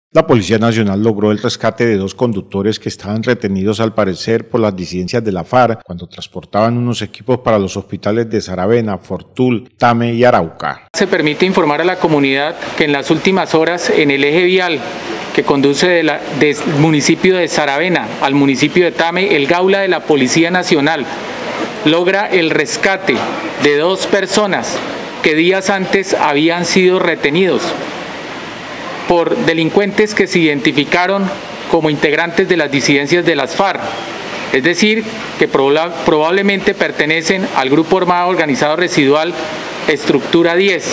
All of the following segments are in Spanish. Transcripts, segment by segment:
La Policía Nacional logró el rescate de dos conductores que estaban retenidos al parecer por las disidencias de la FARC cuando transportaban unos equipos para los hospitales de Saravena, Fortul, Tame y Arauca. Se permite informar a la comunidad que en las últimas horas en el eje vial que conduce del municipio de Saravena al municipio de Tame, el Gaula de la Policía Nacional logra el rescate de dos personas que días antes habían sido retenidos por delincuentes que se identificaron como integrantes de las disidencias de las FARC, es decir, que probablemente pertenecen al Grupo Armado Organizado Residual Estructura 10.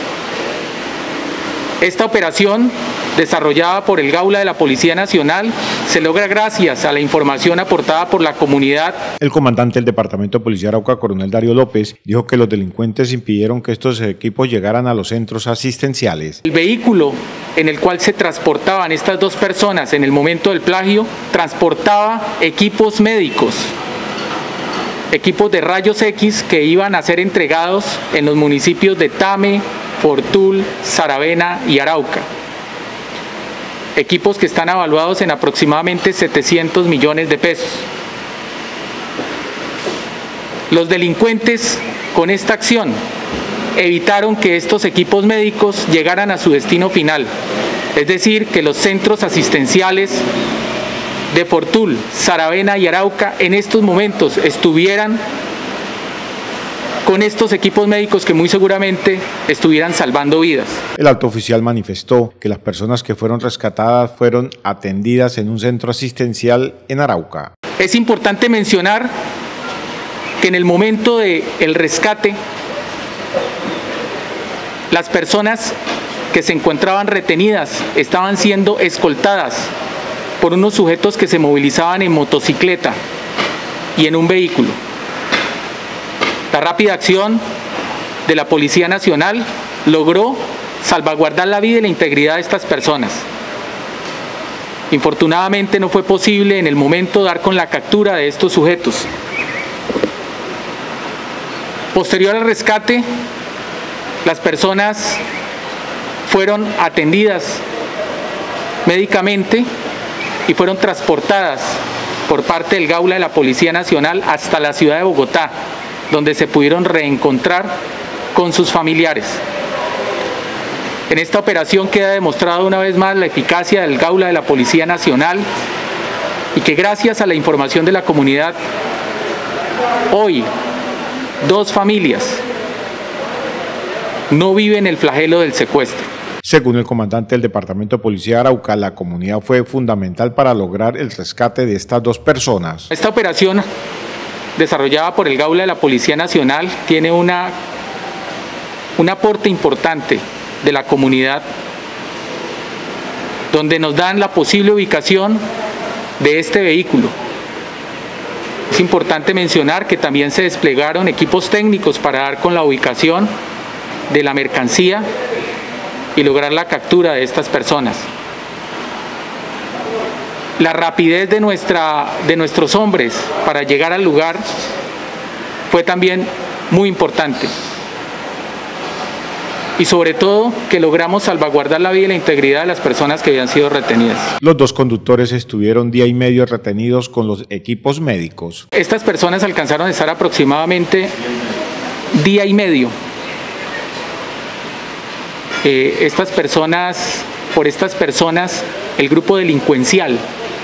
Esta operación, desarrollada por el Gaula de la Policía Nacional, se logra gracias a la información aportada por la comunidad. El comandante del Departamento de Policía de Arauca, coronel Darío López, dijo que los delincuentes impidieron que estos equipos llegaran a los centros asistenciales. El vehículo en el cual se transportaban estas dos personas en el momento del plagio transportaba equipos médicos, equipos de rayos X que iban a ser entregados en los municipios de Tame, Fortul, Saravena y Arauca. Equipos que están evaluados en aproximadamente 700 millones de pesos. Los delincuentes con esta acción evitaron que estos equipos médicos llegaran a su destino final, es decir, que los centros asistenciales de Fortul, Saravena y Arauca en estos momentos estuvieran con estos equipos médicos que muy seguramente estuvieran salvando vidas. El alto oficial manifestó que las personas que fueron rescatadas fueron atendidas en un centro asistencial en Arauca. Es importante mencionar que en el momento del rescate, las personas que se encontraban retenidas estaban siendo escoltadas por unos sujetos que se movilizaban en motocicleta y en un vehículo. La rápida acción de la Policía Nacional logró salvaguardar la vida y la integridad de estas personas. Infortunadamente no fue posible en el momento dar con la captura de estos sujetos. Posterior al rescate, las personas fueron atendidas médicamente y fueron transportadas por parte del Gaula de la Policía Nacional hasta la ciudad de Bogotá, donde se pudieron reencontrar con sus familiares. En esta operación queda demostrada una vez más la eficacia del Gaula de la Policía Nacional y que gracias a la información de la comunidad, hoy dos familias no viven el flagelo del secuestro. Según el comandante del Departamento de Policía de Arauca, la comunidad fue fundamental para lograr el rescate de estas dos personas. Esta operación, desarrollada por el Gaula de la Policía Nacional, tiene un aporte importante de la comunidad, donde nos dan la posible ubicación de este vehículo. Es importante mencionar que también se desplegaron equipos técnicos para dar con la ubicación de la mercancía y lograr la captura de estas personas. La rapidez de nuestros hombres para llegar al lugar fue también muy importante. Y sobre todo que logramos salvaguardar la vida y la integridad de las personas que habían sido retenidas. Los dos conductores estuvieron día y medio retenidos con los equipos médicos. Estas personas alcanzaron a estar aproximadamente día y medio. Por estas personas, el grupo delincuencial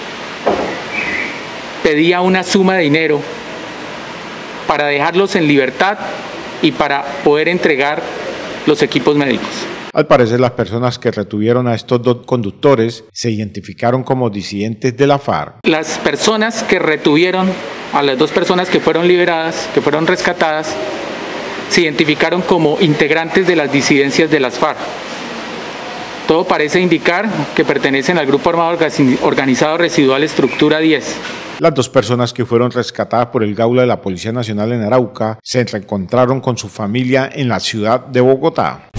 pedía una suma de dinero para dejarlos en libertad y para poder entregar los equipos médicos. Al parecer, las personas que retuvieron a estos dos conductores se identificaron como disidentes de la FARC. Las personas que retuvieron a las dos personas que fueron liberadas, que fueron rescatadas, se identificaron como integrantes de las disidencias de las FARC. Todo parece indicar que pertenecen al Grupo Armado Organizado Residual Estructura 10. Las dos personas que fueron rescatadas por el Gaula de la Policía Nacional en Arauca se reencontraron con su familia en la ciudad de Bogotá.